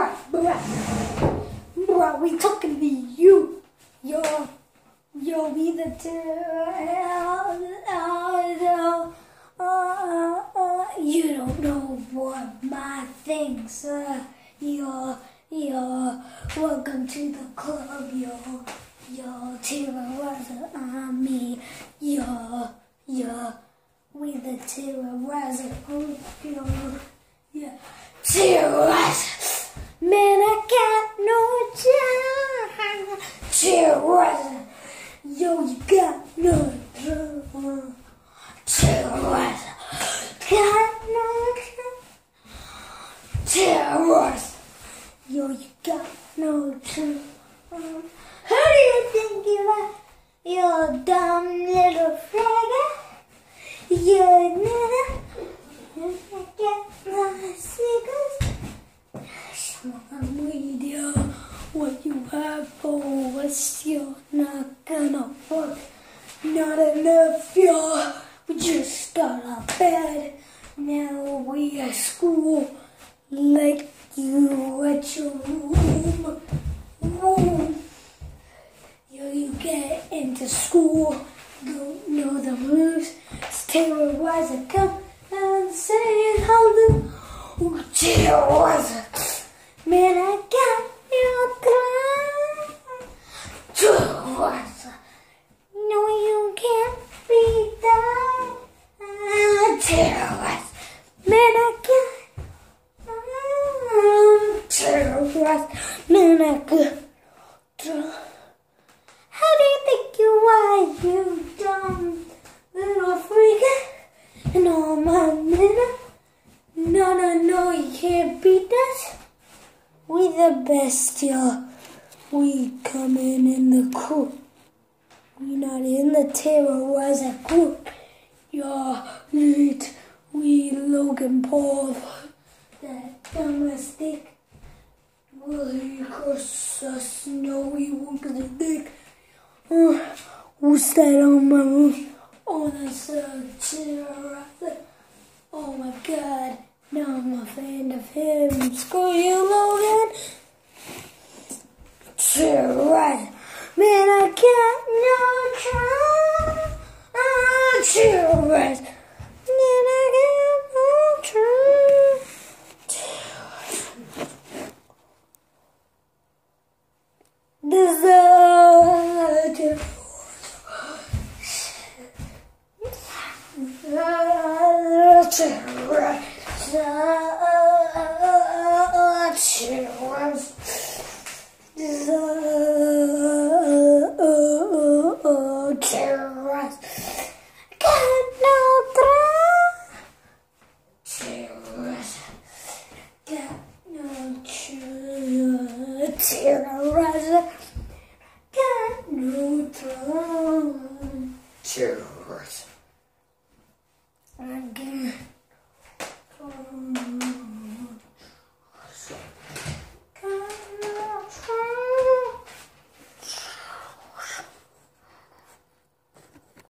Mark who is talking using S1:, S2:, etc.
S1: Bro, we talking to you. Yo, we the you don't know what my things are. Yo, welcome to the club, yo, terrorizer on me. Yo, we the terrorizer group, yo, yeah, terrorizer. Man, I got no time. Terrorizer, yo, you got no time. Terrorizer, got no time. Terrorizer, yo, you got no time. Who do you think you are? You dumb little faggot. You never get my cigarettes. Weed, yo. What you have for us, you're not gonna work. Not enough, yo. We just got out of bed. Now we at school. Like you at your room. Yo, you get into school. Don't know the moves. Terrorizer, come and say hello. Terrorizer. Man, I got your time. Terrorizer. No, you can't be done. Terrorizer. Man, I got terrorizer. Man, I got. How do you think you are, you dumb little freak? And all my men. No, you can't beat us. We the best, y'all. We coming in the crew. We not in the terrorizer group. Y'all, we Logan Paul. That dumb stick. Will he curse us? No, we won't get a dick. Who's that on my roof? Oh, that's a terrorizer. Oh my God. Now I'm a fan of him. Screw you, Logan. Terrorizer. Man, I got no time. Terrorizer. Man, I got no time. This terrorize. Got no time. Terrorize. Got no terrorize. Got no time. Terrorize.